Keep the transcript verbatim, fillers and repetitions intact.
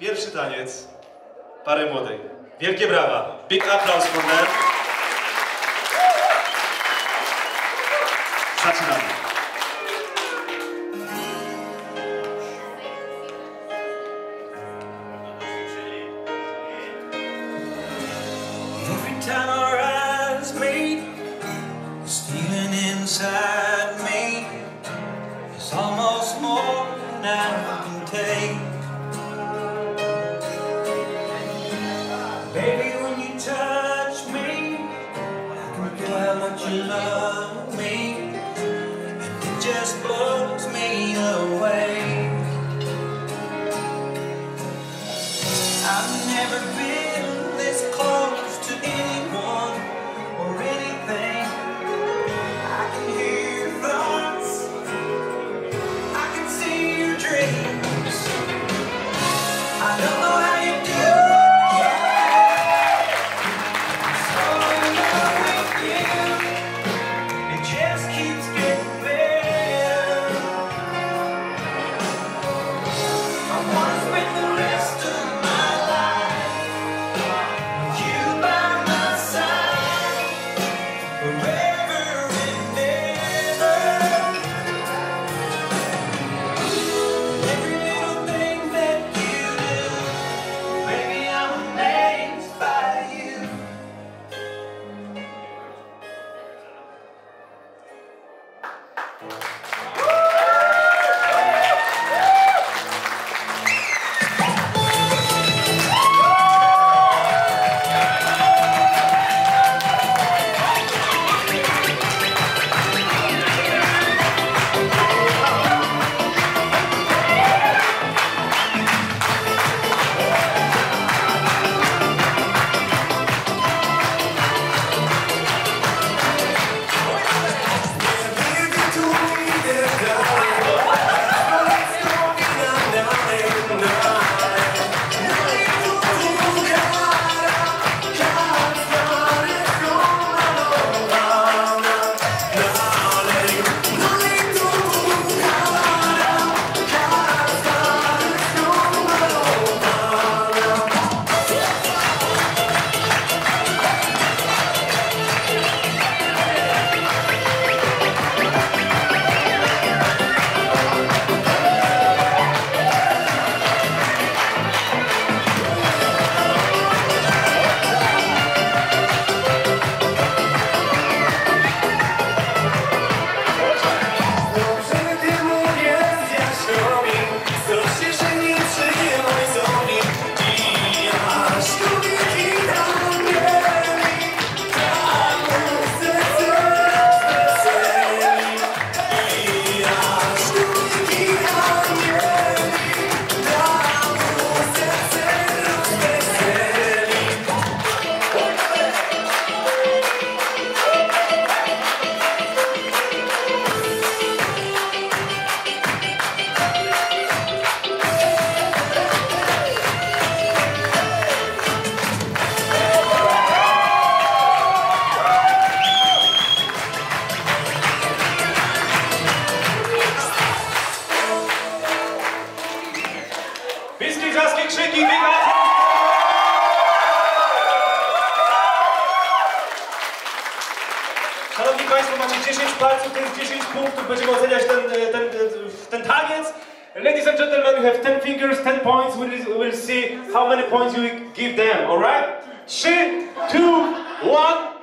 Pierwszy taniec pary młodej. Wielkie brawa. Big applause for them. Zaczynamy. Every time our eyes meet, this feeling inside me is almost more than I can take. Baby, when you touch me, I can feel how much you love me, and it just blows me away. I've never been this close to anyone or anything. I can hear your thoughts, I can see your dreams. I don't know how you do it, so in love with you, it just keeps getting better. I wanna spend the rest of my life with you by my side, forever and ever. Every little thing that you do, baby, I'm amazed by you. Piski, wrzaski, krzyki, biega! Szanowni Państwo, macie dziesięć palców, to jest dziesięć punktów, będziemy oceniać ten, ten, ten taniec. Ladies and gentlemen, you have ten fingers, ten points, we'll, we'll see how many points you give them, alright? three, two, one...